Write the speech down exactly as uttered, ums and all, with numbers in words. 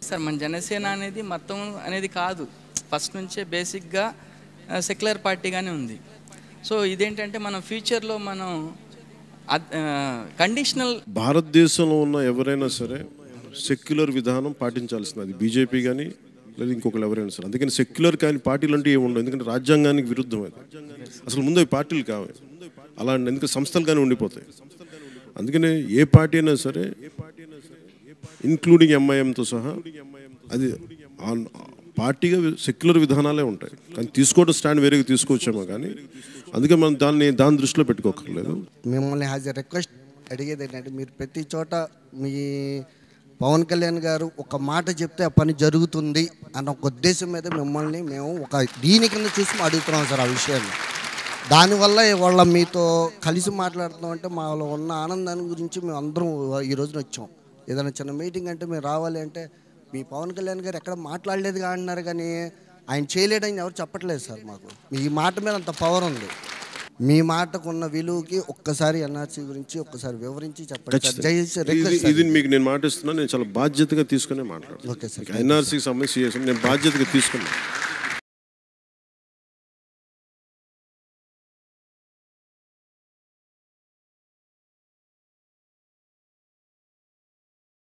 Sir మన జనసేన అనేది మతం అనేది కాదు, ఫస్ట్ నుంచే బేసిక్గా సెక్యులర్ పార్టీగానే ఉంది. సో ఇదేంటంటే మనం ఫ్యూచర్లో మనం కండిషనల్ భారతదేశంలో ఉన్న ఎవరైనా సరే సెక్యులర్ విధానం పాటించాల్సింది, అది బీజేపీ కానీ లేదా ఇంకొకరు ఎవరైనా సరే. అందుకని సెక్యులర్ కానీ పార్టీలు అంటే ఏమి ఉండవు, ఎందుకంటే రాజ్యాంగానికి విరుద్ధం అది. అసలు ముందు అవి పార్టీలు కావాలి, అలా ఎందుకంటే సంస్థలు కానీ ఉండిపోతాయి. అందుకనే ఏ పార్టీ అయినా సరే ఇంక్లూడింగ్ ఎంఐఎంతో సహా అది పార్టీగా సెక్యులర్ విధానాలే ఉంటాయి, కానీ తీసుకోవడం స్టాండ్ వేరేగా తీసుకోవచ్చేమో. కానీ అందుకే మనం దాన్ని దాని దృష్టిలో పెట్టుకోకర్లేదు. మిమ్మల్ని యాజ్ ఎ రిక్వెస్ట్ అడిగేది ఏంటంటే, మీరు ప్రతి చోట మీ పవన్ కళ్యాణ్ గారు ఒక మాట చెప్తే ఆ పని జరుగుతుంది అన్న ఒక ఉద్దేశం మీద మిమ్మల్ని మేము ఒక దీని కింద చూసి అడుగుతున్నాం సార్ ఆ విషయాన్ని. దానివల్ల వాళ్ళ మీతో కలిసి మాట్లాడుతున్నాం అంటే మాలో ఉన్న ఆనందాన్ని గురించి మేము అందరం ఈ రోజున వచ్చాం. ఏదైనా చిన్న మీటింగ్ అంటే మీరు రావాలి అంటే మీ పవన్ కళ్యాణ్ గారు ఎక్కడ మాట్లాడలేదు అంటున్నారు, కానీ ఆయన చేయలేడని ఎవరు చెప్పట్లేదు సార్. మాకు మీ మాట మీద అంత పవర్ ఉంది. మీ మాటకున్న విలువకి ఒక్కసారి ఎన్ఆర్సీ గురించి ఒక్కసారి వివరించి చెప్పండి. ఇది మీకు నేను మాట ఇస్తున్నాను, నేను చాలా బాధ్యతగా తీసుకునే మాట్లాడుతున్నాను. ఓకే సార్, ఎన్ఆర్సీకి సంబంధించి నేను బాధ్యతగా తీసుకున్నాను.